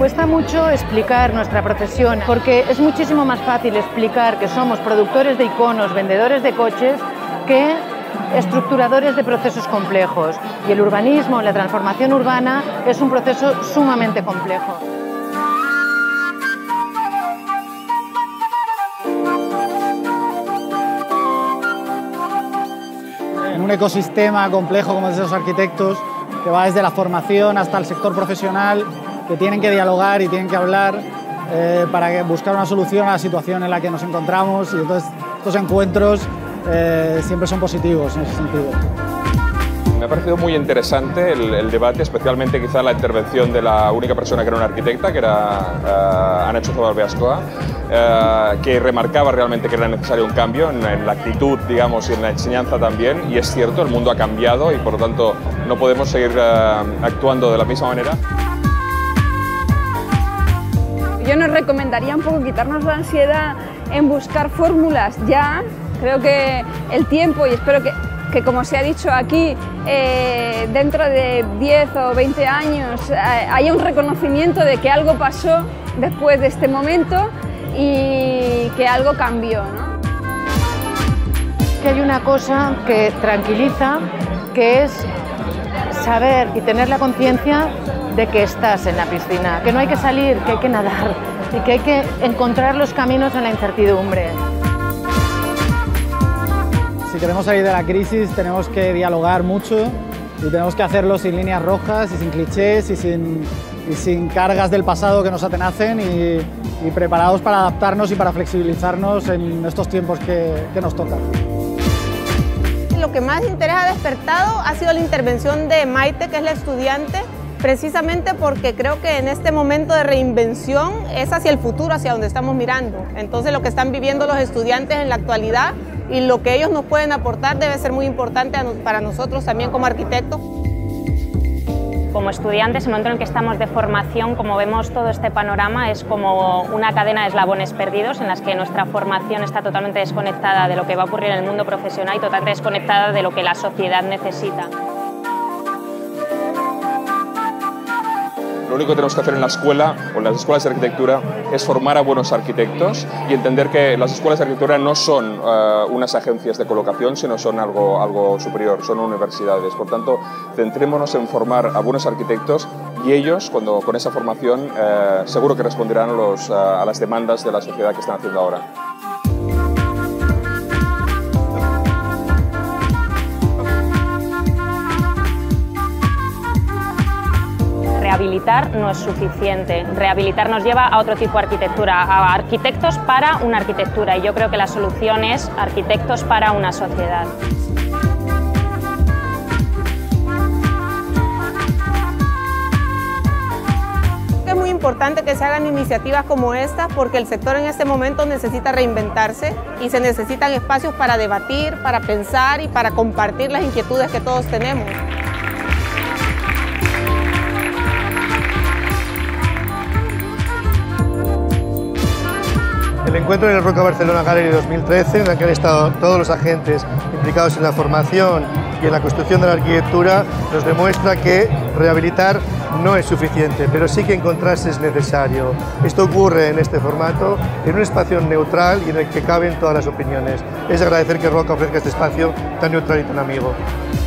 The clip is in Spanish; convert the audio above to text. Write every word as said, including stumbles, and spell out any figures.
cuesta mucho explicar nuestra profesión, porque es muchísimo más fácil explicar que somos productores de iconos, vendedores de coches, que estructuradores de procesos complejos. Y el urbanismo, la transformación urbana, es un proceso sumamente complejo. En un ecosistema complejo como es de los arquitectos, que va desde la formación hasta el sector profesional, que tienen que dialogar y tienen que hablar eh, para buscar una solución a la situación en la que nos encontramos, y entonces estos encuentros eh, siempre son positivos en ese sentido. Me ha parecido muy interesante el, el debate, especialmente quizá la intervención de la única persona que era una arquitecta, que era uh, Ana Txozabal Beaskoa, uh, que remarcaba realmente que era necesario un cambio en, en la actitud, digamos, y en la enseñanza también, y es cierto, el mundo ha cambiado y por lo tanto no podemos seguir uh, actuando de la misma manera. Yo nos recomendaría un poco quitarnos la ansiedad en buscar fórmulas ya. Creo que el tiempo, y espero que que como se ha dicho aquí, eh, dentro de diez o veinte años eh, haya un reconocimiento de que algo pasó después de este momento y que algo cambió, ¿no? Que hay una cosa que tranquiliza, que es saber y tener la conciencia de que estás en la piscina, que no hay que salir, que hay que nadar y que hay que encontrar los caminos en la incertidumbre. Si queremos salir de la crisis tenemos que dialogar mucho y tenemos que hacerlo sin líneas rojas y sin clichés y sin, y sin cargas del pasado que nos atenacen, y, y preparados para adaptarnos y para flexibilizarnos en estos tiempos que, que nos tocan. Lo que más interés ha despertado ha sido la intervención de Maite, que es la estudiante, precisamente porque creo que en este momento de reinvención es hacia el futuro, hacia donde estamos mirando. Entonces lo que están viviendo los estudiantes en la actualidad y lo que ellos nos pueden aportar debe ser muy importante para nosotros también como arquitectos. Como estudiantes, en el momento en el que estamos de formación, como vemos todo este panorama, es como una cadena de eslabones perdidos en las que nuestra formación está totalmente desconectada de lo que va a ocurrir en el mundo profesional y totalmente desconectada de lo que la sociedad necesita. Lo único que tenemos que hacer en la escuela o en las escuelas de arquitectura es formar a buenos arquitectos y entender que las escuelas de arquitectura no son uh, unas agencias de colocación, sino son algo, algo superior, son universidades. Por tanto, centrémonos en formar a buenos arquitectos y ellos, cuando, con esa formación, uh, seguro que responderán a, los, uh, a las demandas de la sociedad que están haciendo ahora. Rehabilitar no es suficiente. Rehabilitar nos lleva a otro tipo de arquitectura, a arquitectos para una arquitectura, y yo creo que la solución es arquitectos para una sociedad. Es muy importante que se hagan iniciativas como esta, porque el sector en este momento necesita reinventarse y se necesitan espacios para debatir, para pensar y para compartir las inquietudes que todos tenemos. El encuentro en el Roca Barcelona Gallery dos mil trece, en el que han estado todos los agentes implicados en la formación y en la construcción de la arquitectura, nos demuestra que rehabilitar no es suficiente, pero sí que encontrarse es necesario. Esto ocurre en este formato, en un espacio neutral y en el que caben todas las opiniones. Es agradecer que Roca ofrezca este espacio tan neutral y tan amigo.